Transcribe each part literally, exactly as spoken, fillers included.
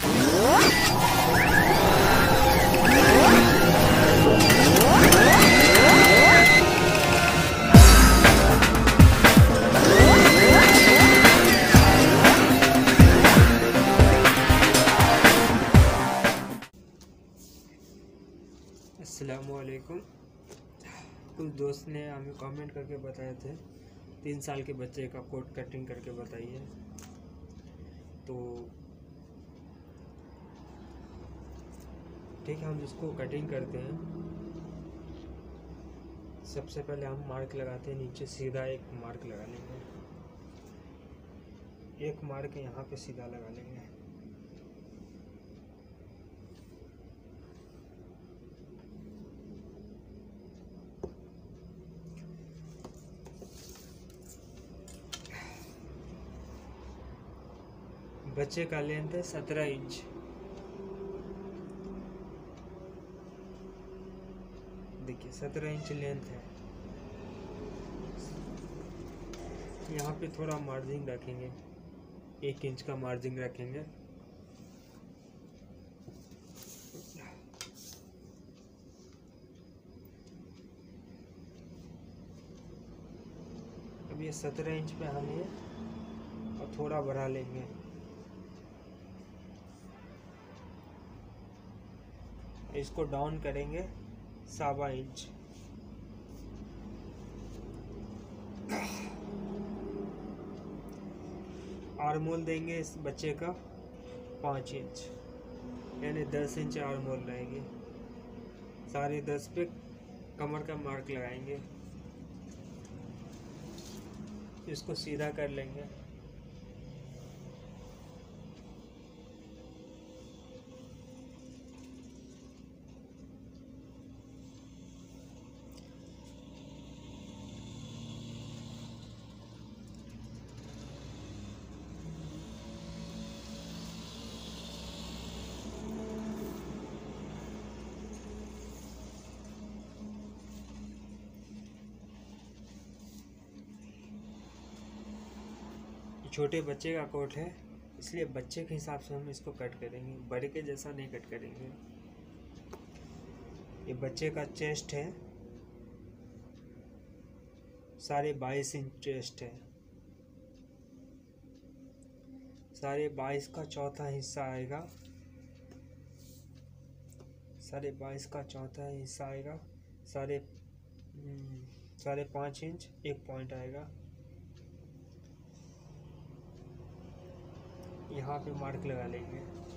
अस्सलामुअलैकुम। कुछ दोस्त ने हमें कमेंट करके बताए थे तीन साल के बच्चे का कोट कटिंग करके बताइए, तो ठीक है, हम इसको कटिंग करते हैं। सबसे पहले हम मार्क लगाते हैं, नीचे सीधा एक मार्क लगा लेंगे, एक मार्क यहाँ पे सीधा लगा लेंगे। बच्चे का लेंथ है सत्रह इंच। देखिए सत्रह इंच लेंथ है। यहाँ पे थोड़ा मार्जिन रखेंगे, एक इंच का मार्जिन रखेंगे। अब ये सत्रह इंच पे हम ये और थोड़ा बढ़ा लेंगे। इसको डाउन करेंगे सावा इंच। आर्मोल देंगे इस बच्चे का पाँच इंच, यानी दस इंच आर्मोल रहेगी। सारे दस पे कमर का मार्क लगाएंगे, इसको सीधा कर लेंगे। छोटे बच्चे का कोट है, इसलिए बच्चे के हिसाब से हम इसको कट करेंगे, बड़े के जैसा नहीं कट करेंगे। ये बच्चे का चेस्ट है, साढ़े बाईस इंच चेस्ट है। साढ़े बाईस का चौथा हिस्सा आएगा, साढ़े बाईस का चौथा हिस्सा आएगा, साढ़े साढ़े पाँच इंच एक पॉइंट आएगा। यहाँ पे मार्क लगा लेंगे।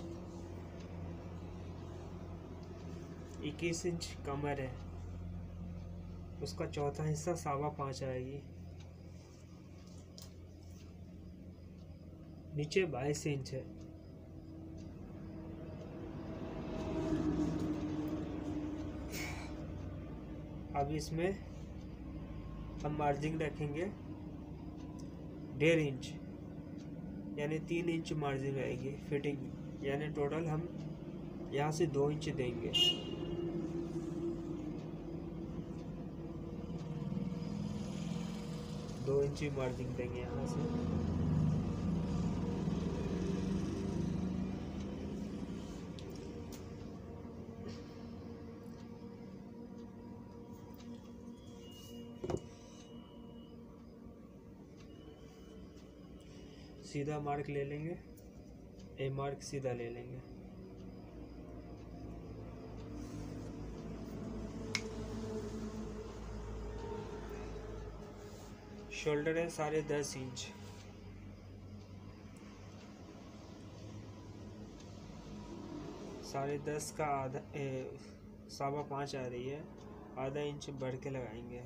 इक्कीस इंच कमर है, उसका चौथा हिस्सा सावा पाँच आएगी। नीचे बाईस इंच है, अब इसमें हम मार्जिन रखेंगे डेढ़ इंच, यानी तीन इंच मार्जिन रहेगी फिटिंग, यानी टोटल हम यहाँ से दो इंच देंगे। दो इंच मार्जिन देंगे यहाँ से। सीधा मार्क ले लेंगे, ए मार्क सीधा ले लेंगे। शोल्डर है साढ़े दस इंच, साढ़े दस का आधा सावा पाँच आ रही है, आधा इंच बढ़ के लगाएंगे।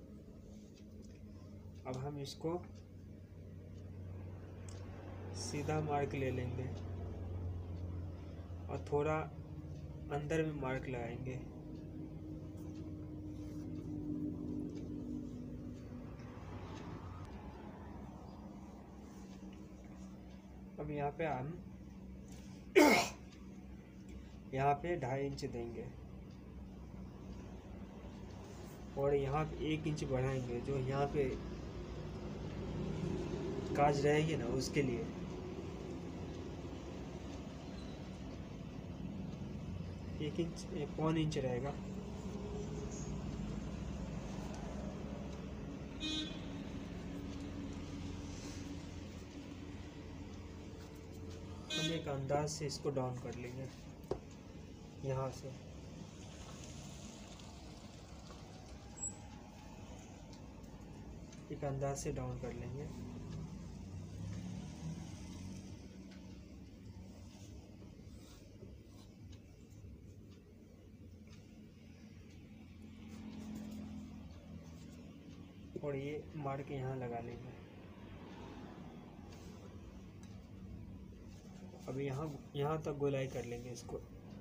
अब हम इसको सीधा मार्क ले लेंगे और थोड़ा अंदर में मार्क लगाएंगे। अब यहाँ पे हम यहाँ पे ढाई इंच देंगे और यहाँ पे एक इंच बढ़ाएंगे, जो यहाँ पे काज रहेगी ना उसके लिए। एक इंच पौन इंच रहेगा। हम एक अंदाज से इसको डाउन कर लेंगे यहाँ से। एक अंदाज से डाउन कर लेंगे। और ये मार के यहाँ लगा लेंगे। अब यहाँ यहाँ तक गोलाई कर लेंगे इसको।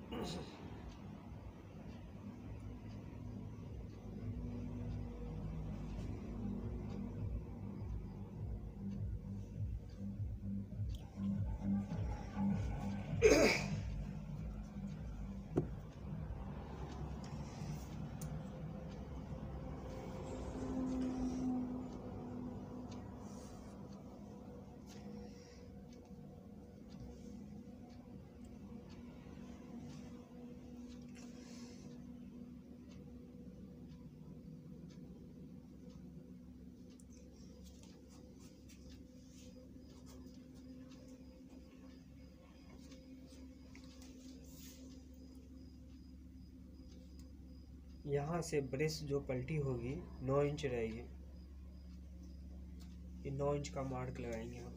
यहाँ से ब्रेस जो पलटी होगी नौ इंच रहेगी। ये नौ इंच का मार्क लगाएंगे हम।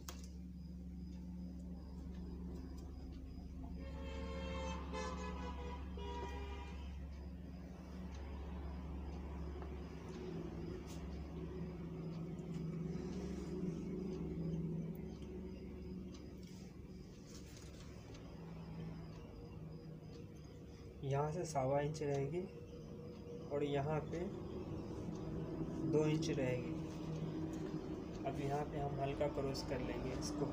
यहाँ से सवा इंच रहेगी और यहाँ पे दो इंच रहेगी। अब यहाँ पे हम हल्का क्रॉस कर लेंगे इसको।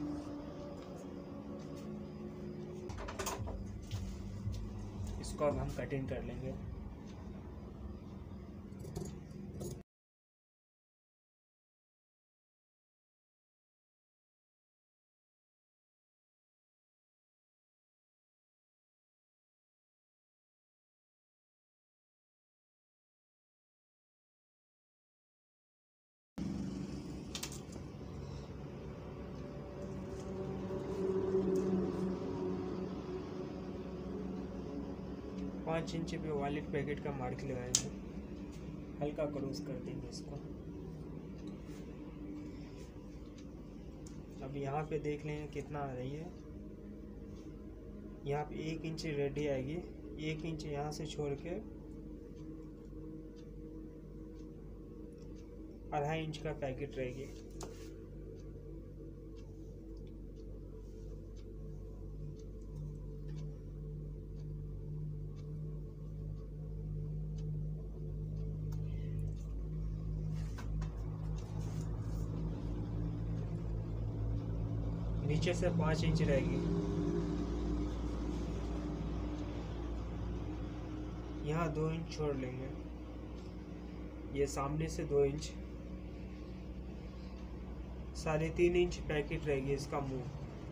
इसको अब हम कटिंग कर लेंगे। पाँच इंच पे वॉलेट पैकेट का मार्क लगाएंगे। हल्का क्रॉस कर देंगे इसको। अब यहाँ पे देख लेंगे कितना आ रही है। यहाँ पे एक इंच रेडी आएगी। एक इंच यहाँ से छोड़ के अढ़ाई इंच का पैकेट रहेगी। नीचे से पाँच इंच रहेगी। यहाँ दो इंच छोड़ लेंगे। ये सामने से दो इंच, साढ़े तीन इंच पैकेट रहेगी इसका मुंह।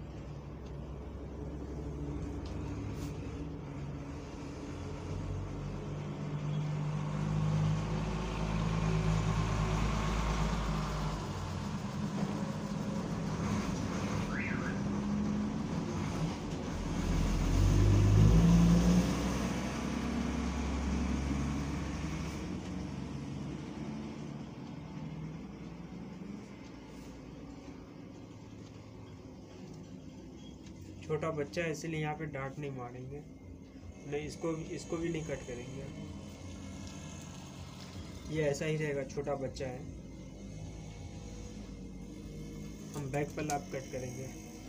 छोटा बच्चा है इसलिए यहाँ पे डांट नहीं मारेंगे, नहीं इसको इसको भी नहीं कट करेंगे। ये ऐसा ही रहेगा, छोटा बच्चा है। हम बैक पर लाभ कट करेंगे।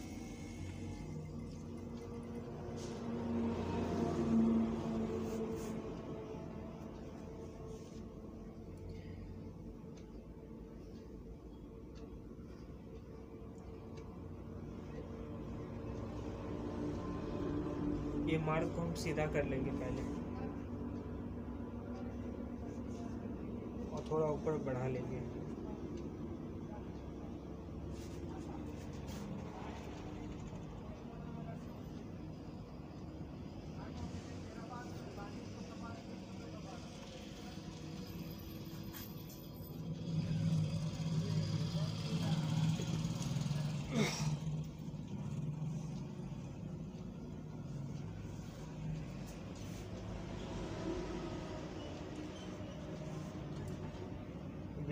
ये मार्क को हम सीधा कर लेंगे पहले और थोड़ा ऊपर बढ़ा लेंगे।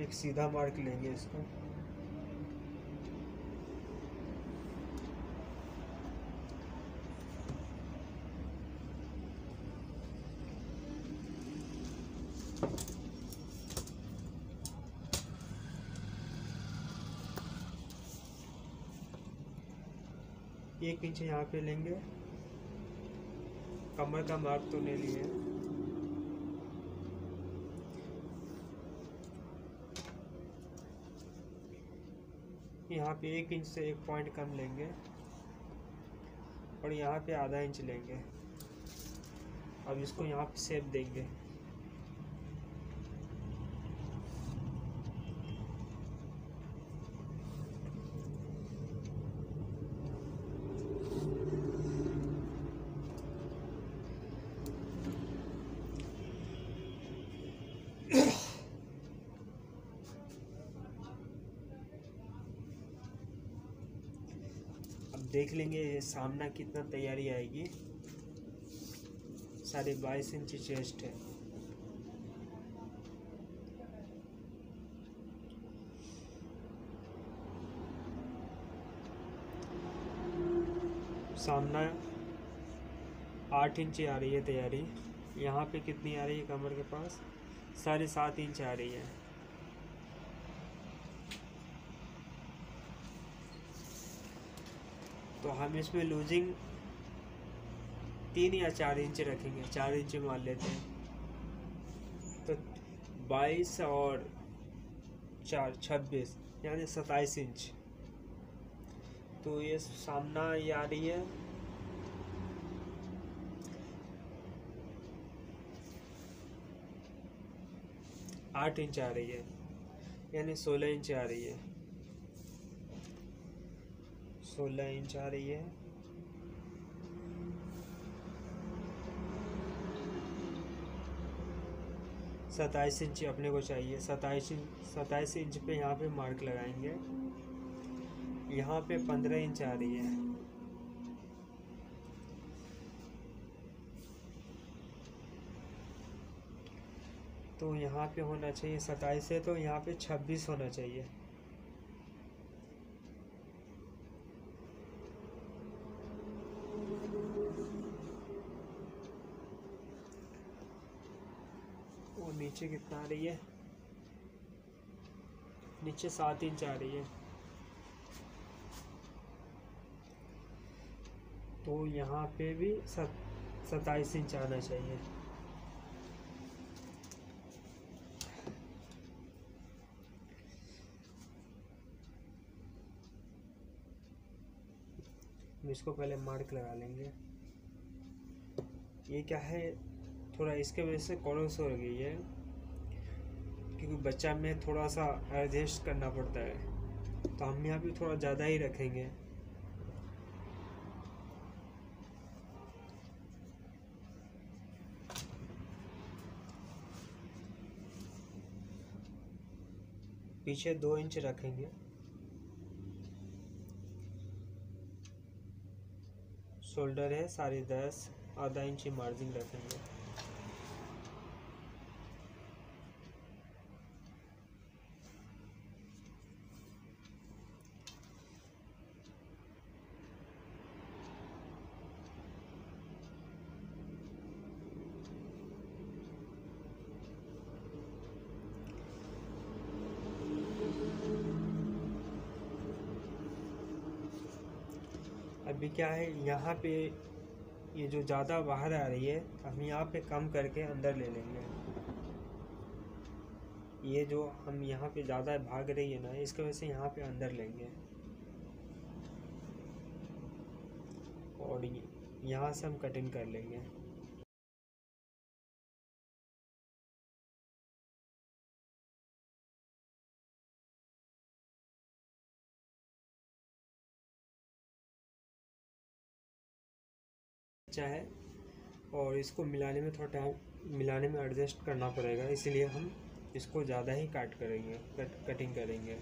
एक सीधा मार्क लेंगे इसको। एक इंच यहाँ पे लेंगे, कमर का मार्क तो ले लिए। यहाँ पे एक इंच से एक पॉइंट कम लेंगे और यहाँ पे आधा इंच लेंगे। अब इसको यहाँ पे शेप देंगे। देख लेंगे ये सामना कितना तैयारी आएगी। साढ़े बाईस इंच चेस्ट है। सामना आठ इंच आ रही है तैयारी। यहाँ पे कितनी आ रही है कमर के पास? साढ़े सात इंच आ रही है। तो हम इसमें लूजिंग तीन या चार इंच रखेंगे। चार इंच मान लेते हैं। तो बाईस और चार छब्बीस यानी सत्ताईस इंच। तो ये सामना ये आ रही है आठ इंच आ रही है, यानी सोलह इंच आ रही है। सोलह इंच आ रही है। सत्ताईस इंच अपने को चाहिए। सत्ताईस इंच सत्ताईस इंच पे यहाँ पे मार्क लगाएंगे। यहाँ पे पंद्रह इंच आ रही है। तो यहाँ पे होना चाहिए सत्ताईस है, तो यहाँ पे छब्बीस होना चाहिए। और नीचे कितना आ रही है? नीचे सात इंच आ रही है। तो यहाँ पे भी सत्ताईस इंच आना चाहिए। इसको पहले मार्क लगा लेंगे। ये क्या है, थोड़ा इसके वजह से क्रॉस हो गई है, क्योंकि बच्चा में थोड़ा सा एडजस्ट करना पड़ता है। तो हम यहाँ पे थोड़ा ज़्यादा ही रखेंगे। पीछे दो इंच रखेंगे। शोल्डर है साढ़े दस, आधा इंच मार्जिन रखेंगे। अभी क्या है, यहाँ पे ये जो ज़्यादा बाहर आ रही है, हम यहाँ पे कम करके अंदर ले लेंगे। ये जो हम यहाँ पे ज़्यादा भाग रही है ना, इसकी वजह से यहाँ पे अंदर लेंगे। और यहाँ से हम कटिंग कर लेंगे। चाहे और इसको मिलाने में थोड़ा टाइम मिलाने में एडजस्ट करना पड़ेगा, इसलिए हम इसको ज़्यादा ही काट करेंगे, कट कटिंग करेंगे।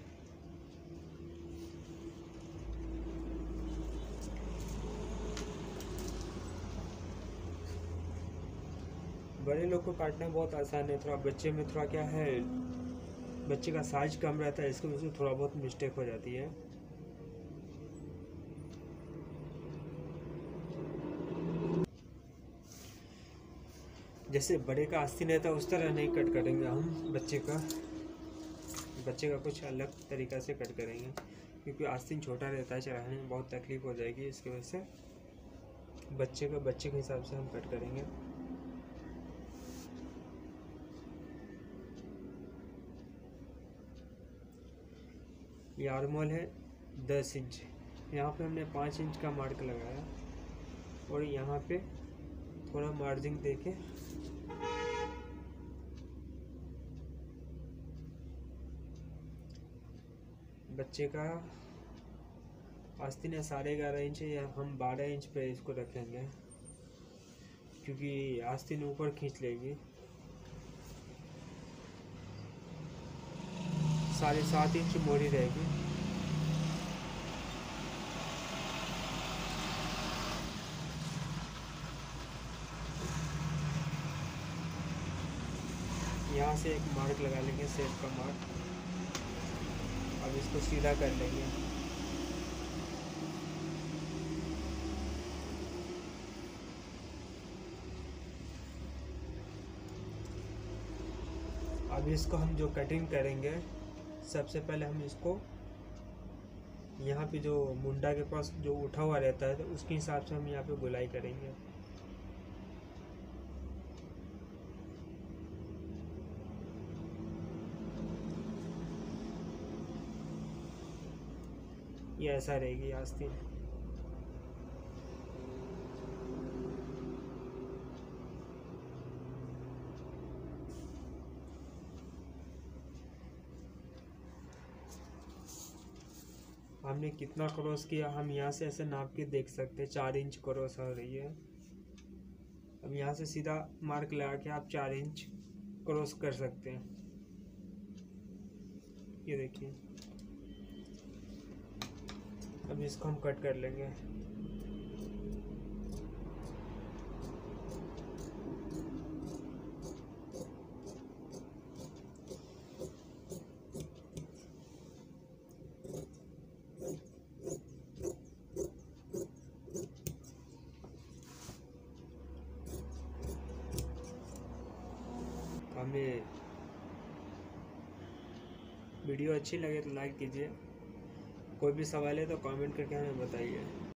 बड़े लोग को काटना बहुत आसान है। थोड़ा बच्चे में थोड़ा क्या है, बच्चे का साइज कम रहता है, इसकी वजह से थोड़ा बहुत मिस्टेक हो जाती है। जैसे बड़े का आस्तीन रहता है उस तरह नहीं कट करेंगे हम बच्चे का बच्चे का कुछ अलग तरीक़ा से कट करेंगे, क्योंकि आस्तीन छोटा रहता है, चढ़ाने में बहुत तकलीफ़ हो जाएगी। इसकी वजह से बच्चे का बच्चे के हिसाब से हम कट करेंगे। ये आर्मोल है दस इंच, यहाँ पे हमने पाँच इंच का मार्क लगाया और यहाँ पे थोड़ा मार्जिन देके बच्चे का आस्तीन है साढ़े ग्यारह इंच है, या हम बारह इंच पे इसको रखेंगे, क्योंकि आस्तीन ऊपर खींच लेगी। साढ़े सात इंच मोड़ी रहेगी। यहाँ से एक मार्क लगा लेंगे, सेप का मार्क। अब इसको सीधा कर लेंगे। अब इसको हम जो कटिंग करेंगे, सबसे पहले हम इसको यहाँ पे जो मुंडा के पास जो उठा हुआ रहता है, तो उसके हिसाब से हम यहाँ पे गोलाई करेंगे। ये ऐसा रहेगी आस्तीन। हमने कितना क्रॉस किया हम यहाँ से ऐसे नाप के देख सकते हैं, चार इंच क्रॉस हो रही है। अब यहाँ से सीधा मार्क लगा के आप चार इंच क्रॉस कर सकते हैं। ये देखिए, अब इसको हम कट कर लेंगे। हमें वीडियो अच्छी लगे तो लाइक कीजिए, कोई भी सवाल है तो कमेंट करके हमें बताइए।